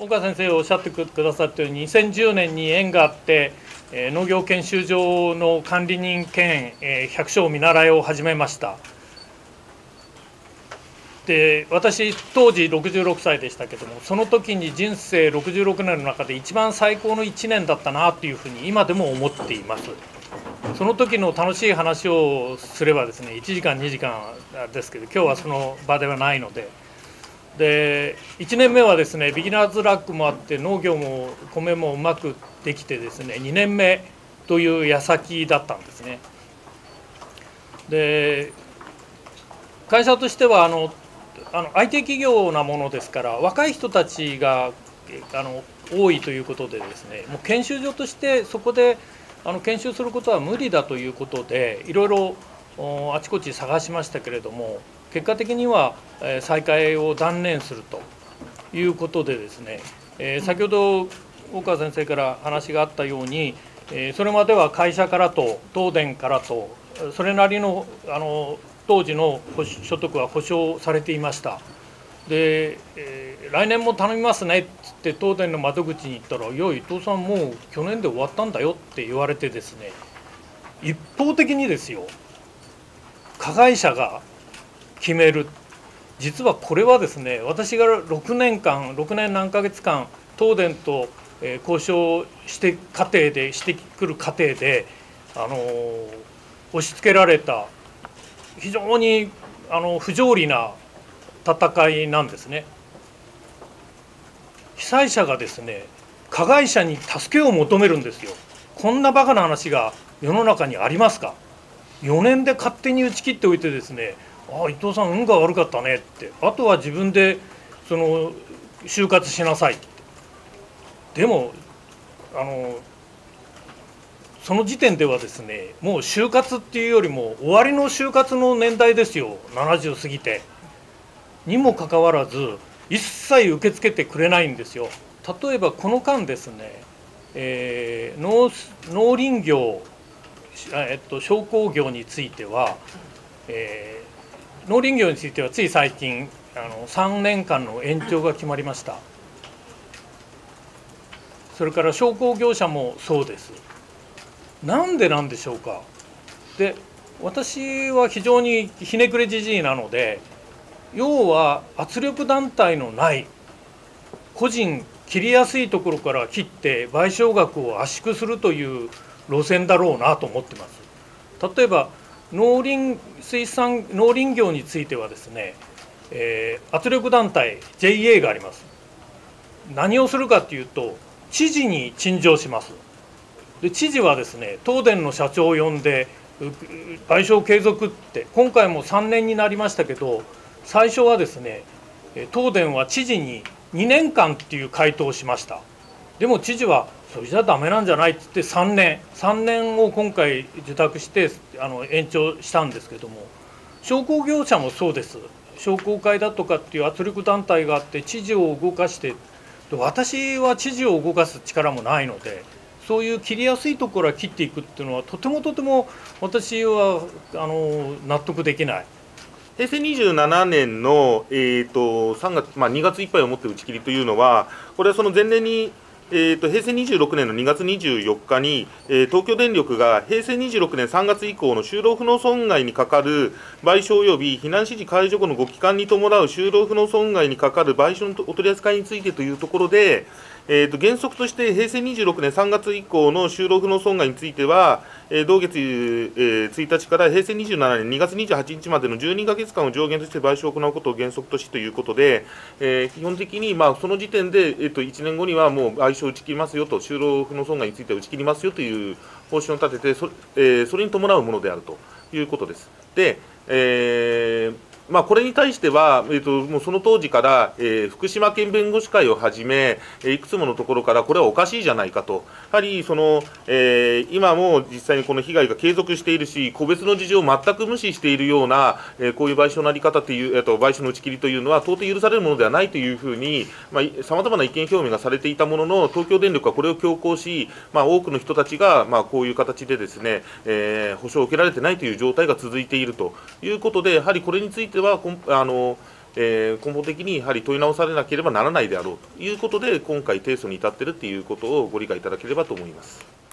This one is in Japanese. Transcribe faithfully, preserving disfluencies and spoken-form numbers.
岡先生がおっしゃってくださったように、にせんじゅうねんに縁があって、えー、農業研修所の管理人兼、えー、百姓見習いを始めました。で、私当時ろくじゅうろくさいでしたけども、その時に人生ろくじゅうろくねんの中で一番最高のいちねんだったなというふうに今でも思っています。その時の楽しい話をすればですね、いちじかんにじかんですけど、今日はその場ではないので、でいちねんめはですね、ビギナーズラックもあって農業も米もうまくできてですね、にねんめという矢先だったんですね。で会社としてはあのあの アイティー 企業なものですから、若い人たちがあの多いということでですね、もう研修所としてそこであの研修することは無理だということで、いろいろあちこち探しましたけれども、結果的には再開を断念するということでですね、えー、先ほど大川先生から話があったように、えー、それまでは会社からと東電からとそれなりのあの当時の所得は保証されていました。で、えー、来年も頼みますねって言って東電の窓口に行ったら「いや伊藤さんもう去年で終わったんだよ」って言われてですね、一方的にですよ、加害者が決める。実はこれはですね、私がろくねんかんろくねん何ヶ月間東電と交渉して過程でしてくる過程であの押し付けられた非常にあの不条理な戦いなんですね。被災者がですね、加害者に助けを求めるんですよ。こんなバカな話が世の中にありますか。よねんで勝手に打ち切っておいてですね、ああ伊藤さん運が悪かったねって、あとは自分でその就活しなさいって。でもあのその時点ではですね、もう就活っていうよりも終わりの就活の年代ですよ、ななじゅう過ぎてにもかかわらず一切受け付けてくれないんですよ。例えばこの間ですね、えー、農, 農林業、えっと、商工業については、えー、農林業についてはつい最近あのさんねんかんの延長が決まりました。それから商工業者もそうです。なんでなんでしょうか。で私は非常にひねくれじじいなので、要は圧力団体のない個人切りやすいところから切って賠償額を圧縮するという路線だろうなと思ってます。例えば農林水産農林業についてはですね、えー、圧力団体 ジェイエー があります。何をするかというと、知事に陳情します。で知事はですね、東電の社長を呼んで賠償継続って、今回もさんねんになりましたけど、最初はですね、東電は知事ににねんかんっていう回答をしました。でも知事はそれじゃダメなんじゃないって言ってさんねんさんねんを今回受託してあの延長したんですけども、商工業者もそうです。商工会だとかっていう圧力団体があって知事を動かして、私は知事を動かす力もないので、そういう切りやすいところは切っていくっていうのはとてもとても私はあの納得できない。 平成にじゅうななねんの、えー、とさんがつ、まあ、にがついっぱいをもって打ち切りというのは、これはその前年に、えー、と平成にじゅうろくねんのにがつにじゅうよっかに、えー、東京電力が平成にじゅうろくねんさんがつ以降の就労不能損害にかかる賠償及び避難指示解除後のご帰還に伴う就労不能損害にかかる賠償のお取り扱いについてというところで、えー、と原則として平成にじゅうろくねんさんがつ以降の就労不能損害については、えー、同月、えー、ついたちから平成にじゅうななねんにがつにじゅうはちにちまでのじゅうにかげつかんを上限として賠償を行うことを原則としということで、えー、基本的に、まあ、その時点で、えー、といちねんごにはもう賠償を打ち切りますよと、就労不能損害については打ち切りますよという方針を立てて、そ,、えー、それに伴うものであるということです。で、えーまあ、これに対しては、えー、ともうその当時から、えー、福島県弁護士会をはじめ、えー、いくつものところから、これはおかしいじゃないかと、やはりその、えー、今も実際にこの被害が継続しているし、個別の事情を全く無視しているような、えー、こういう賠償の在り方という、えー、と賠償の打ち切りというのは、到底許されるものではないというふうに、さまざまな意見表明がされていたものの、東京電力はこれを強行し、まあ、多くの人たちが、まあ、こういう形でですね、えー、補償を受けられていないという状態が続いているということで、やはりこれについては、あのえー根本的にやはり問い直されなければならないであろうということで、今回、提訴に至っているということをご理解いただければと思います。